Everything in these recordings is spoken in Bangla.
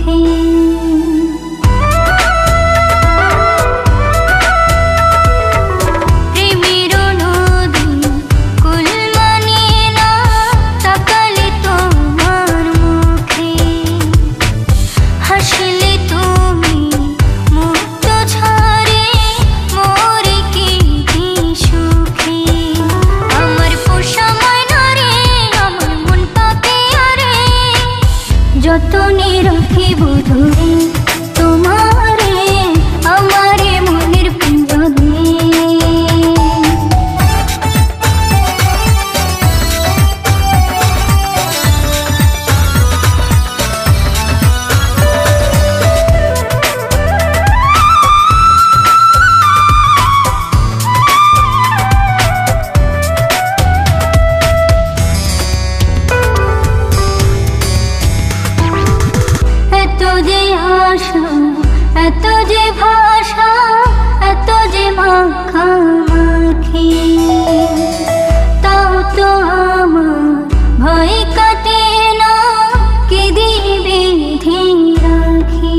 যতনে রাখিব ধরে তোমারে আমারে মনের পিঞ্জরে। এত যে ভাষা এত যে মাখামাখি তাও তো আমার ভয় কাটে না কি দিবে রাখি।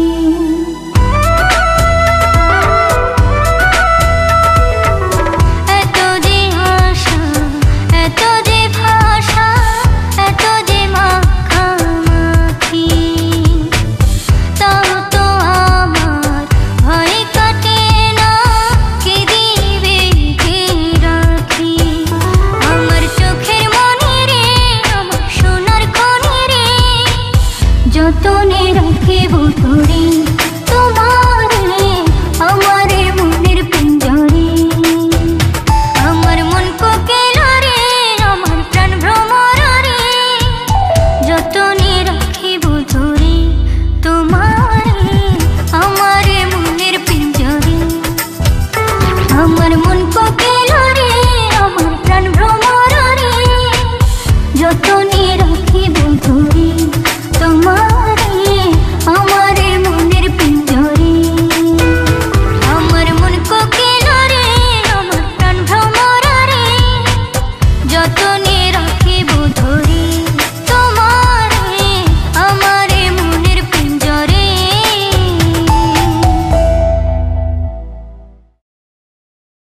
এত যে আশা এত যে ভাষা এত যে মাখামাখি তাও তো আমার ভয় কাটে না কি দিবে রাখি। আমার চোখের মনে রে আমার সোনার খনি রে যতনে রাখিব তোরে তোমারে আমারে মনের পিঞ্জরে। আমার মন কোকিল রে আমার প্রাণ ভ্রমর রে যতনে রাখিব তোরে তোমারে আমারে মনের পিঞ্জরে। আমার মন কোকিল রে আমার প্রাণ ভ্রমর রে যতনে রাখিব তোরে তোমারে আমারে মনের পিঞ্জরে। আমার মন কোকিল রে আমার প্রাণ ভ্রমর রে যতনে রাখিব